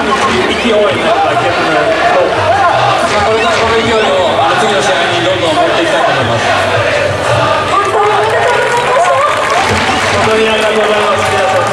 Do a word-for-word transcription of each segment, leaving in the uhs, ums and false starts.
勢いになった逆のと、これからこの勢いをあの次の試合にどんどん持っていきたいと思います。本当にありがとうございます。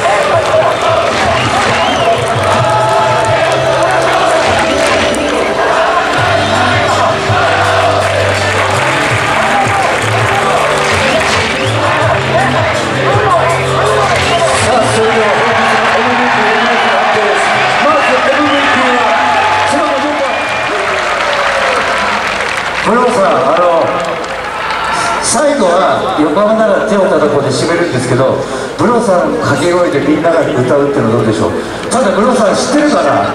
ブローさん、あの最後は横浜なら手を叩こうで締めるんですけど、ブローさんの掛け声でみんなが歌うっていうのはどうでしょう。ただブローさん知ってるかな。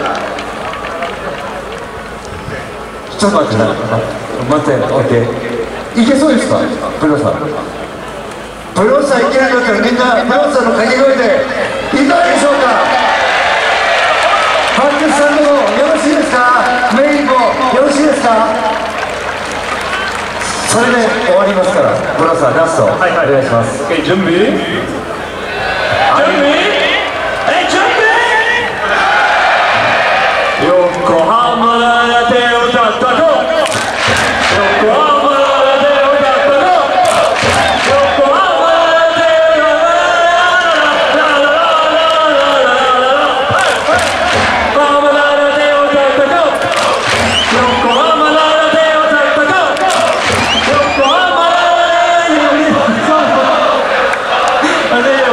ちょっと待ってな、待って、オッケー。いけそうですか、ブローさん。ブローさんいけないんだったらみんなブローさんの掛け声でいかがでしょうか。観客さんでもよろしいですか。メインもよろしいですか。それで終わりますから、ブローさんラスト、はい、はい、お願いします。 Okay、準備？準備？え、準備？横浜なら手をたたこう。横浜なら手をたたこう。横浜なら手をたたこう。ラララララララララ。横浜なら手をたたこう。横浜なら手をたたこう。横浜